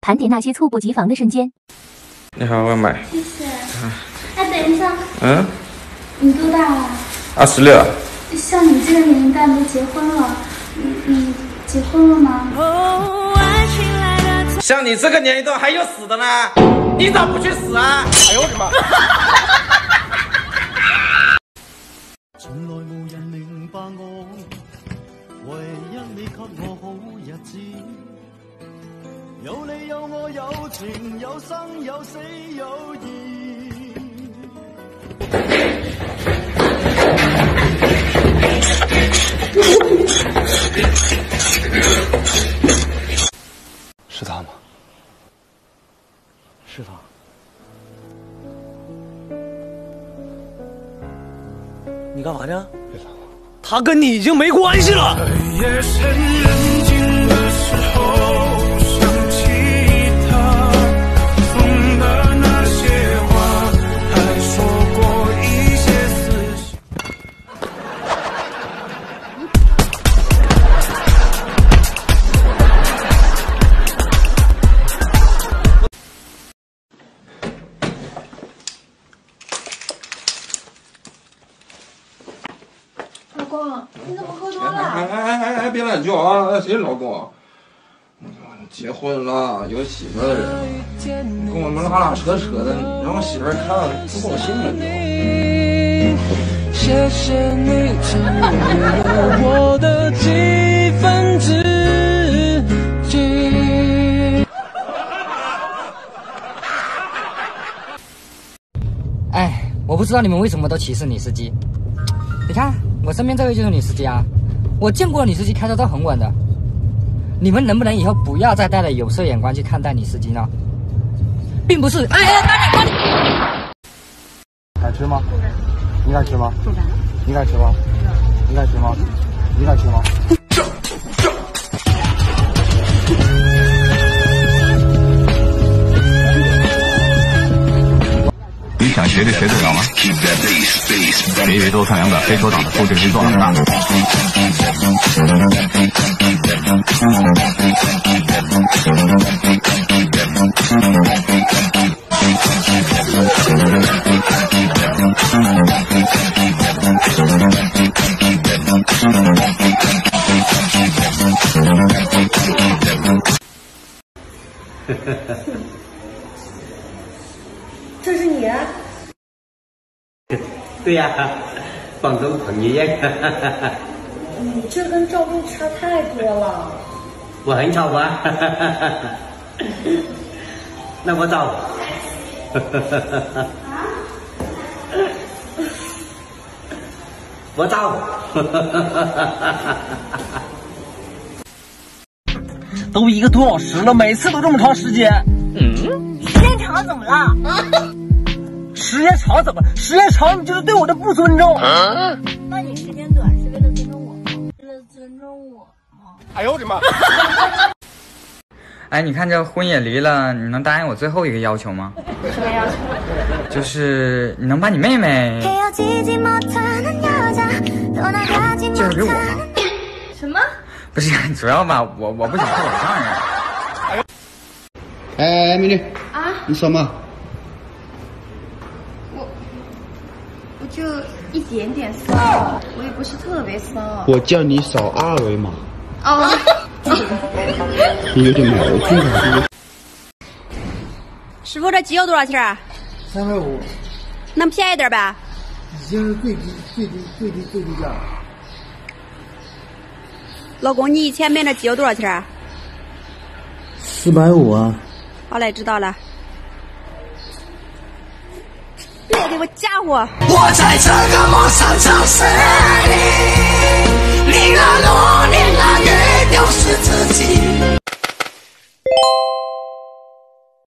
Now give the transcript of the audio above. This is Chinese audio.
盘点那些猝不及防的瞬间。 你好，外卖。 谢谢。哎，等一下。 嗯。 你多大了 ？26。 像你这个年龄段都结婚了，你结婚了吗？ 像你这个年龄段还有死的呢，你咋不去死啊？哎呦我的妈！從來無人明白我，唯一你給我好日子，有你有我有情有生有死有義。 是他吗？是他。你干嘛呢？别打我。他跟你已经没关系了。夜深人静的时候，想起他说的那些话，还说过一些思想。 老公，你怎么喝多了？ 哎，别乱叫啊！谁是老公？结婚了，有媳妇儿的人，跟我们拉拉扯扯的，让我媳妇儿看了不高兴了就。谢谢你成为了我的几分之几。 哎，我不知道你们为什么都歧视女司机。你看，我身边这位就是女司机啊，我见过的女司机开车都很稳的。你们能不能以后不要再带着有色眼光去看待女司机呢？并不是，赶紧！ 敢吃吗？ 不敢。 你敢吃吗？ 不敢。 你敢吃吗？你敢吃吗？你敢吃吗？ 你想学就学得了吗？别以为多看两本非洲党的书就去做老大。 这是你啊？ 对呀，广东彭于晏。 你这跟照片差太多了。 我很丑吗？那我走。我走。 都1个多小时了，每次都这么长时间。 时间长怎么了？ 时间长怎么？时间长你就是对我的不尊重。 那你时间短是为了尊重我吗？为了尊重我吗？ 哎呦我的妈！ 哎，你看这婚也离了，你能答应我最后一个要求吗？ 什么要求？ 就是你能把你妹妹介绍给我吗？ 什么？ 不是，主要吧，我不想看我丈人。 哎，美女啊， 你扫码。 我就一点点骚，我也不是特别骚。 我叫你扫2维码。 哦。 你有点矛盾啊。 师傅，这鸡有多少钱啊 ？350。 能便宜点呗？ 已经是最低价。 老公，你以前买那鸡有多少钱啊 ？450啊。 好嘞，知道了。别给我家伙！ 我在这个陌生城市。